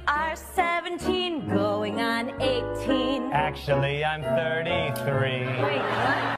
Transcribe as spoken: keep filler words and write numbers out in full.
are seventeen, going on eighteen. Actually, I'm thirty-three. Wait, what?